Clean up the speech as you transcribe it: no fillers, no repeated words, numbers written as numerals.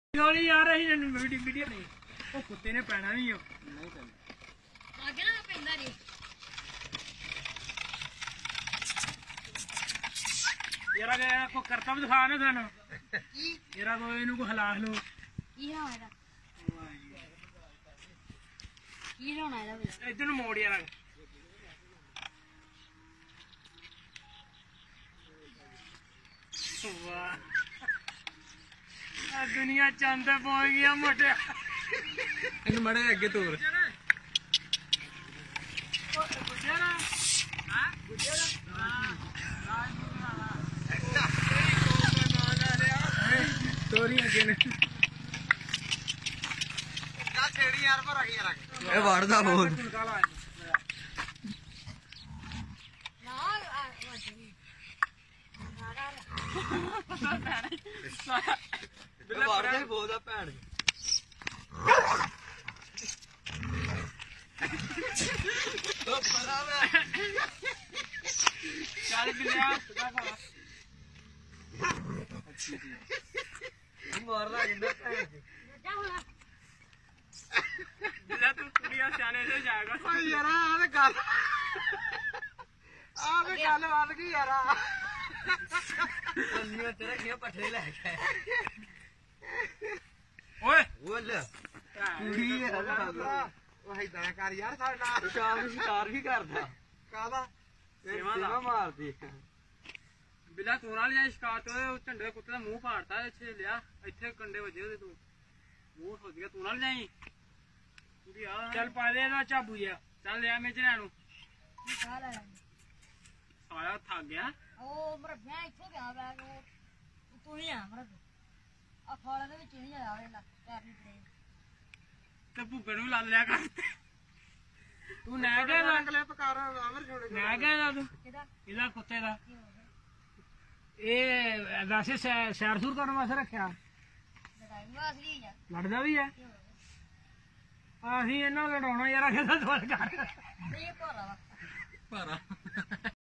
ਗੋਲੀ ਯਾਰ ਅਸੀਂ ਵੀਡੀਓ ਨਹੀਂ ਉਹ ਕੁੱਤੇ ਨੇ ਪੈਣਾ ਨਹੀਂ ਉਹ ਨਹੀਂ ਪੈਣਾ ਅੱਗੇ ਨਾ ਪੈਂਦਾ ਨਹੀਂ ਯਾਰਾ ਗਿਆ ਕੋ ਕਰਤਬ ਦਿਖਾ ਨਾ ਸਾਨੂੰ ਕੀ ਯਾਰਾ ਕੋ ਇਹਨੂੰ ਕੋ ਹਲਾਸ ਲੋ ਕੀ ਹੋਣਾ ਇਹਦਾ ਕੀ ਹੋਣਾ ਇਹਦਾ ਇੱਧਰ ਨੂੰ ਮੋੜ ਯਾਰਾ ਵਾਹ ਆ ਦੁਨੀਆ ਚੰਦ ਤੇ ਪਹੁੰਚ ਗਿਆ ਮੋਟਿਆ ਇਹਨੂੰ ਮੜੇ ਅੱਗੇ ਤੋਰ ਗੁਜਰਾ ਹਾਂ ਗੁਜਰਾ ਤੋਰੀ ਅੱਗੇ ਨੇ ਕਾ ਛੇੜੀ ਯਾਰ ਪਰ ਆ ਗਈ ਯਾਰ ਇਹ ਵੜਦਾ ਬਹੁਤ ਵੜਦਾ ਬਹੁਤ ਆ ਭੈਣ ਚੱਲ ਬਿਲਿਆ ਮਾਰਦਾ ਜਿੰਦਾ ਭੈਣ ਬਿਲਿਆ ਤੂੰ ਕੁੜੀਆਂ ਸਿਆਣੇ ਤੇ ਜਾਏਗਾ ਓਏ ਯਾਰ ਆਹ ਤੇ ਗੱਲ ਵੱਧ ਗਈ ਯਾਰ ਅੰਨੀਆਂ ਤੇਰੇ ਕੀ ਪੱਠੇ ਲੈ ਕੇ ਓਏ ਬੋਲ ਕੁੜੀ ਹੈ ਉਹ ਇਦਾਂ ਕਰ ਯਾਰ ਸਾਡੇ ਨਾਲ ਸ਼ਾਮ ਨੂੰ ਸ਼ਿਕਾਰ ਵੀ ਕਰਦਾ ਕਾਹਦਾ ਸੇਵਾ ਮਾਰਦੀ ਬਿਲਾ ਤੂੰ ਨਾਲ ਜਾਂ ਸ਼ਿਕਾਰ ਤੋਂ ਝੰਡੇ ਕੁੱਤੇ ਦਾ ਮੂੰਹ ਫਾੜਤਾ ਇੱਥੇ ਲਿਆ ਇੱਥੇ ਕੰਡੇ ਵੱਜੇ ਉਹਦੇ ਤੂੰ ਮੂੰਹ ਫੁੱਟ ਗਿਆ ਤੂੰ ਨਾਲ ਜਾਈ ਚੱਲ ਪਾ ਦੇ ਇਹਦਾ ਝਾਬੂ ਜਿਹਾ ਚੱਲ ਲਿਆ ਮੇਜਰਿਆਂ ਨੂੰ ਸਾਲਾ ਥੱਕ ਗਿਆ ਉਹ ਮਰਭਿਆ ਇੱਥੋਂ ਗਿਆ ਬੈਗ ਤੂੰ ਹੀ ਆ ਮਰਭ ਆ ਫਾਲਾਂ ਦੇ ਵਿੱਚ ਨਹੀਂ ਆਇਆ ਵੇਲਾ ਪੈਰ ਨਹੀਂ ਪੜੇ ਤੇ ਭੁੱਬੇ ਨੂੰ ਲਾ ਲਿਆ ਕਰ ਤੂੰ ਨਾ ਗਿਆ ਨਾ ਅਗਲੇ ਪਕਾਰ ਆਵਰ ਛੋੜ ਨਾ ਗਿਆ ਨਾ ਤੂੰ ਇਹਦਾ ਕੁੱਤੇ ਦਾ ਇਹ ਵੈਸੇ ਸੈਰ ਸੂਰ ਕਰਨ ਵਾਸਤੇ ਰੱਖਿਆ ਲੜਦਾ ਵੀ ਹੈ ਅਸੀਂ ਇਹਨਾਂ ਲੜਾਉਣਾ ਯਾਰ ਕਹਿੰਦਾ ਸਵਾਲ ਕਰ ਭਾਰਾ